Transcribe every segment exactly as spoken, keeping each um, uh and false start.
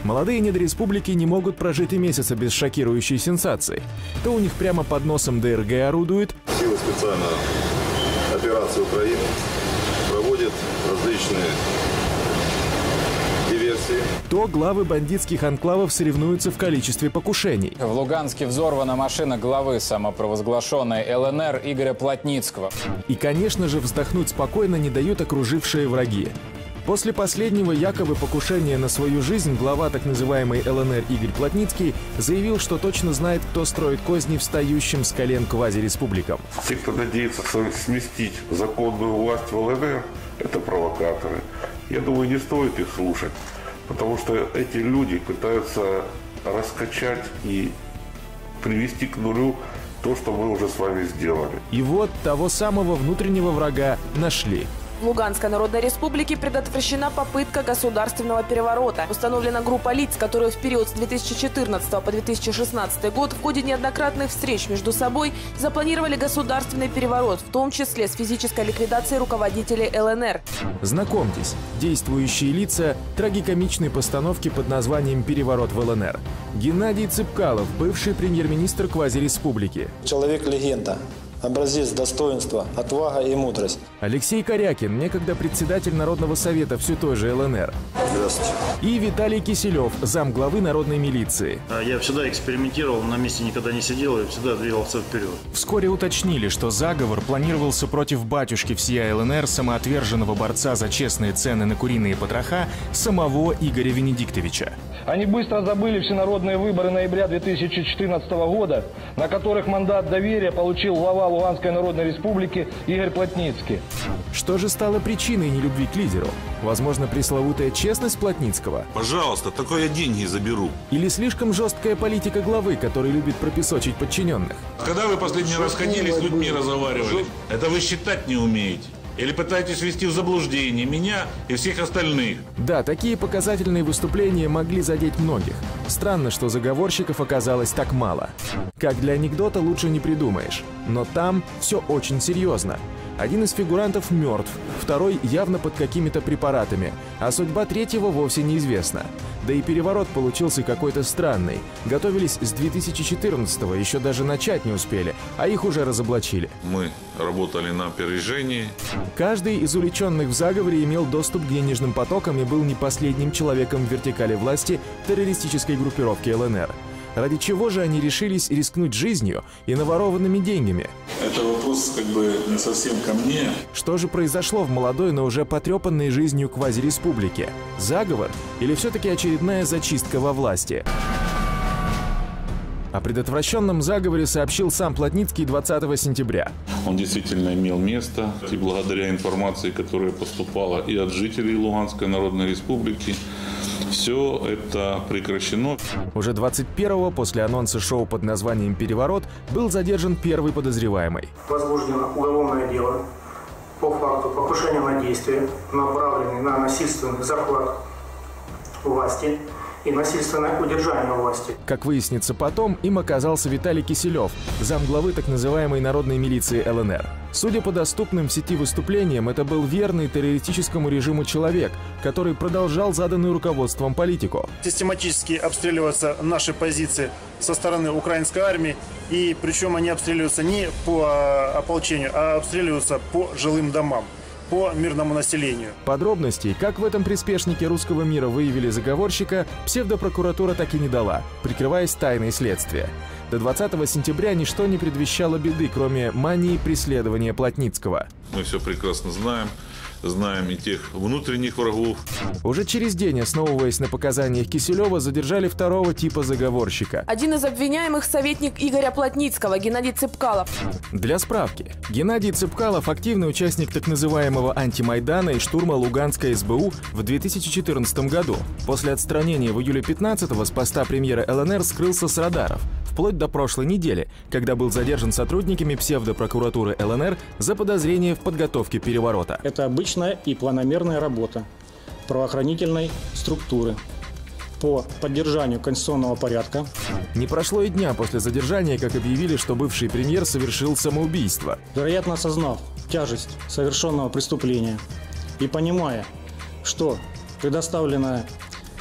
Молодые недореспублики не могут прожить и месяца без шокирующей сенсации. То у них прямо под носом ДРГ орудует, силы специальной операции Украины проводят различные диверсии, то главы бандитских анклавов соревнуются в количестве покушений. В Луганске взорвана машина главы самопровозглашенной ЛНР Игоря Плотницкого. И, конечно же, вздохнуть спокойно не дают окружившие враги. После последнего якобы покушения на свою жизнь глава так называемой ЛНР Игорь Плотницкий заявил, что точно знает, кто строит козни встающим с колен квазиреспубликам. Те, кто надеется сместить законную власть в ЛНР, это провокаторы. Я думаю, не стоит их слушать, потому что эти люди пытаются раскачать и привести к нулю то, что мы уже с вами сделали. И вот того самого внутреннего врага нашли. В Луганской Народной Республике предотвращена попытка государственного переворота. Установлена группа лиц, которые в период с две тысячи четырнадцатого по две тысячи шестнадцатый год в ходе неоднократных встреч между собой запланировали государственный переворот, в том числе с физической ликвидацией руководителей ЛНР. Знакомьтесь, действующие лица трагикомичной постановки под названием «Переворот в ЛНР». Геннадий Цыпкалов, бывший премьер-министр квазиреспублики. Человек-легенда. Образец достоинства, отвага и мудрость. Алексей Корякин, некогда председатель Народного совета все той же ЛНР. Здравствуйте. И Виталий Киселев, замглавы народной милиции. Я всегда экспериментировал, на месте никогда не сидел и всегда двигался вперед. Вскоре уточнили, что заговор планировался против батюшки всея ЛНР, самоотверженного борца за честные цены на куриные потроха, самого Игоря Венедиктовича. Они быстро забыли всенародные выборы ноября две тысячи четырнадцатого года, на которых мандат доверия получил глава Луганской Народной Республики Игорь Плотницкий. Что же стало причиной нелюбви к лидеру? Возможно, пресловутая честность Плотницкого? Пожалуйста, такое я деньги заберу. Или слишком жесткая политика главы, который любит пропесочить подчиненных? Когда вы последний раз ходили с людьми, разговаривали? Это вы считать не умеете. Или пытаетесь ввести в заблуждение меня и всех остальных? Да, такие показательные выступления могли задеть многих. Странно, что заговорщиков оказалось так мало. Как для анекдота лучше не придумаешь. Но там все очень серьезно. Один из фигурантов мертв, второй явно под какими-то препаратами, а судьба третьего вовсе неизвестна. Да и переворот получился какой-то странный. Готовились с две тысячи четырнадцатого, еще даже начать не успели, а их уже разоблачили. Мы работали на опережении. Каждый из увлеченных в заговоре имел доступ к денежным потокам и был не последним человеком в вертикали власти террористической группировки ЛНР. Ради чего же они решились рискнуть жизнью и наворованными деньгами? Это вопрос как бы не совсем ко мне. Что же произошло в молодой, но уже потрепанной жизнью квазиреспублике? Заговор или все-таки очередная зачистка во власти? О предотвращенном заговоре сообщил сам Плотницкий двадцатого сентября. Он действительно имел место, и благодаря информации, которая поступала и от жителей Луганской Народной Республики, все это прекращено. Уже двадцать первого, после анонса шоу под названием «Переворот», был задержан первый подозреваемый. Возбуждено уголовное дело по факту покушения на действия, направленные на насильственный захват власти и насильственное удержание власти. Как выяснится потом, им оказался Виталий Киселев, замглавы так называемой народной милиции ЛНР. Судя по доступным в сети выступлениям, это был верный террористическому режиму человек, который продолжал заданную руководством политику. Систематически обстреливаются наши позиции со стороны украинской армии, и причем они обстреливаются не по ополчению, а обстреливаются по жилым домам, по мирному населению. Подробностей, как в этом приспешнике русского мира выявили заговорщика, псевдопрокуратура так и не дала, прикрываясь тайной следствия. До двадцатого сентября ничто не предвещало беды, кроме мании преследования Плотницкого. Мы все прекрасно знаем. Знаем и тех внутренних врагов. Уже через день, основываясь на показаниях Киселева, задержали второго типа заговорщика. Один из обвиняемых – советник Игоря Плотницкого, Геннадий Цыпкалов. Для справки, Геннадий Цыпкалов – активный участник так называемого антимайдана и штурма Луганской СБУ в две тысячи четырнадцатом году. После отстранения в июле пятнадцатого с поста премьера ЛНР скрылся с радаров. Вплоть до прошлой недели, когда был задержан сотрудниками псевдопрокуратуры ЛНР за подозрение в подготовке переворота. Это обычная и планомерная работа правоохранительной структуры по поддержанию конституционного порядка. Не прошло и дня после задержания, как объявили, что бывший премьер совершил самоубийство. Вероятно, осознав тяжесть совершенного преступления и понимая, что предоставленная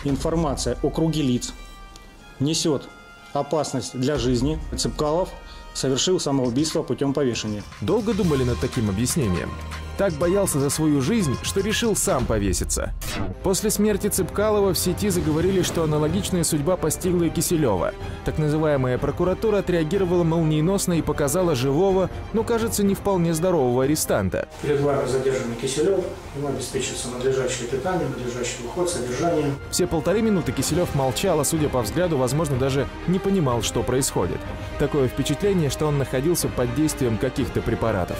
информация о круге лиц несет опасность для жизни, Цыпкалов совершил самоубийство путем повешения. Долго думали над таким объяснением? Так боялся за свою жизнь, что решил сам повеситься. После смерти Цыпкалова в сети заговорили, что аналогичная судьба постигла и Киселева. Так называемая прокуратура отреагировала молниеносно и показала живого, но, кажется, не вполне здорового арестанта. Перед вами задержанный Киселев. Ему обеспечится надлежащее питание, надлежащий уход, содержание. Все полторы минуты Киселев молчал, а, судя по взгляду, возможно, даже не понимал, что происходит. Такое впечатление, что он находился под действием каких-то препаратов.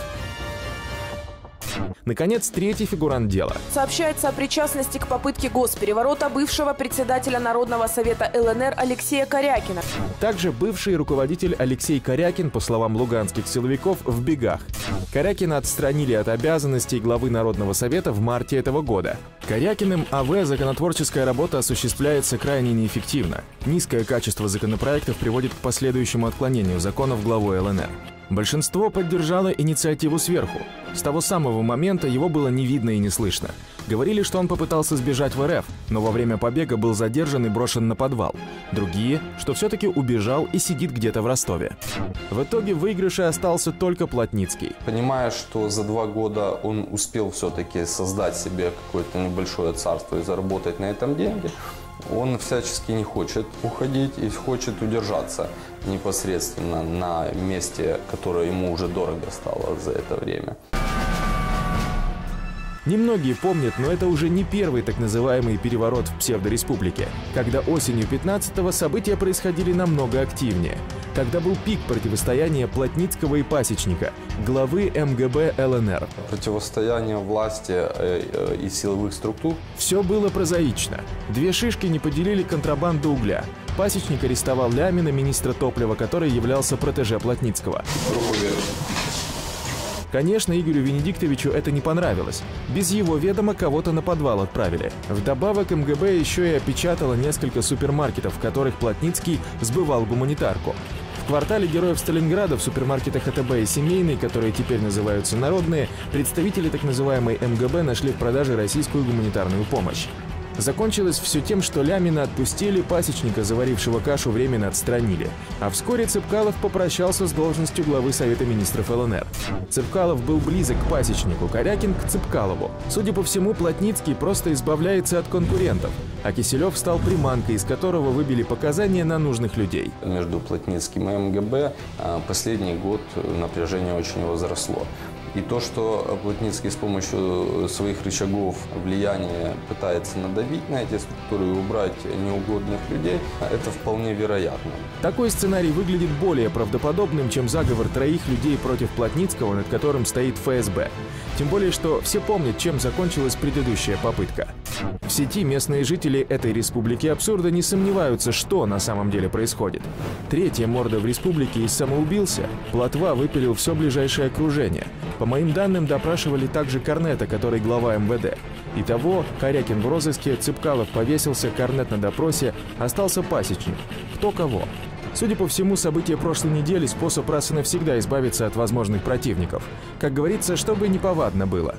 Наконец, третий фигурант дела. Сообщается о причастности к попытке госпереворота бывшего председателя Народного совета ЛНР Алексея Корякина. Также бывший руководитель Алексей Корякин, по словам луганских силовиков, в бегах. Корякина отстранили от обязанностей главы Народного совета в марте этого года. Корякиным АВ законотворческая работа осуществляется крайне неэффективно. Низкое качество законопроектов приводит к последующему отклонению законов главой ЛНР. Большинство поддержало инициативу сверху. С того самого момента его было не видно и не слышно. Говорили, что он попытался сбежать в РФ, но во время побега был задержан и брошен на подвал. Другие, что все-таки убежал и сидит где-то в Ростове. В итоге в выигрыше остался только Плотницкий. Понимая, что за два года он успел все-таки создать себе какое-то небольшое царство и заработать на этом деньги, он всячески не хочет уходить и хочет удержаться непосредственно на месте, которое ему уже дорого стало за это время. Немногие помнят, но это уже не первый так называемый переворот в псевдореспублике, когда осенью пятнадцатого события происходили намного активнее. Тогда был пик противостояния Плотницкого и Пасечника, главы МГБ ЛНР. Противостояние власти и силовых структур. Все было прозаично. Две шишки не поделили контрабанду угля. Пасечник арестовал Лямина, министра топлива, который являлся протеже Плотницкого. Конечно, Игорю Венедиктовичу это не понравилось. Без его ведома кого-то на подвал отправили. Вдобавок МГБ еще и опечатало несколько супермаркетов, в которых Плотницкий сбывал гуманитарку. В квартале Героев Сталинграда в супермаркетах АТБ и Семейный, которые теперь называются Народные, представители так называемой МГБ нашли в продаже российскую гуманитарную помощь. Закончилось все тем, что Лямина отпустили, Пасечника, заварившего кашу, временно отстранили. А вскоре Цыпкалов попрощался с должностью главы Совета министров ЛНР. Цыпкалов был близок к Пасечнику, Корякин к Цыпкалову. Судя по всему, Плотницкий просто избавляется от конкурентов, а Киселев стал приманкой, из которого выбили показания на нужных людей. Между Плотницким и МГБ последний год напряжение очень возросло. И то, что Плотницкий с помощью своих рычагов влияния пытается надавить на эти структуры и убрать неугодных людей, это вполне вероятно. Такой сценарий выглядит более правдоподобным, чем заговор троих людей против Плотницкого, над которым стоит ФСБ. Тем более, что все помнят, чем закончилась предыдущая попытка. В сети местные жители этой республики абсурда не сомневаются, что на самом деле происходит. Третья морда в республике и самоубился. Плотва выпилил все ближайшее окружение. По моим данным, допрашивали также Корнета, который глава МВД. Итого, Корякин в розыске, Цыпкалов повесился, Корнет на допросе, остался Пасечник. Кто кого? Судя по всему, события прошлой недели – способ раз и навсегда избавиться от возможных противников. Как говорится, чтобы неповадно было.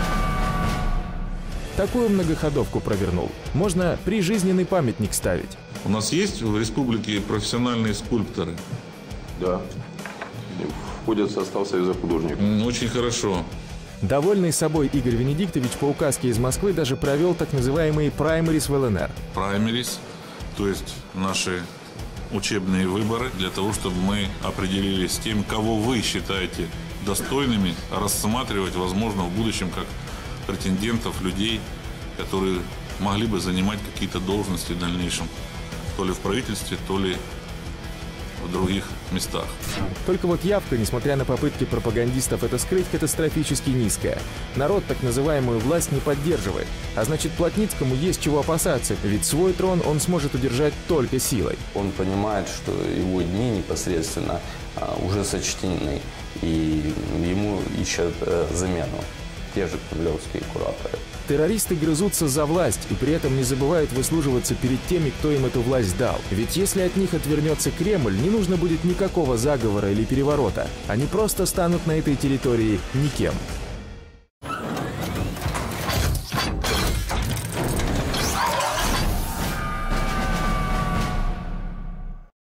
Такую многоходовку провернул. Можно прижизненный памятник ставить. У нас есть в республике профессиональные скульпторы? Да. Входят в состав Союза художников. Очень хорошо. Довольный собой Игорь Венедиктович по указке из Москвы даже провел так называемые праймерис в ЛНР. Праймерис, то есть наши учебные выборы, для того, чтобы мы определились с тем, кого вы считаете достойными рассматривать, возможно, в будущем как претендентов, людей, которые могли бы занимать какие-то должности в дальнейшем, то ли в правительстве, то ли в других местах. Только вот явка, несмотря на попытки пропагандистов это скрыть, катастрофически низкая. Народ так называемую власть не поддерживает. А значит, Плотницкому есть чего опасаться, ведь свой трон он сможет удержать только силой. Он понимает, что его дни непосредственно а, уже сочтены, и ему ищут а, замену. Те же кремлевские кураторы. Террористы грызутся за власть и при этом не забывают выслуживаться перед теми, кто им эту власть дал. Ведь если от них отвернется Кремль, не нужно будет никакого заговора или переворота. Они просто станут на этой территории никем.